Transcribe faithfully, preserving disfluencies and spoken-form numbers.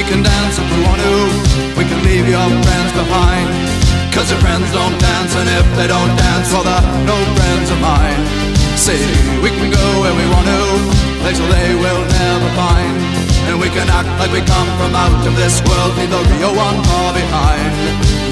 can dance if we want to. We can leave your friends behind, cause your friends don't dance, and if they don't dance, well they're no friends of mine. See, we can go where we want to, places they will never find, and we can act like we come from out of this world, leave the real one far behind.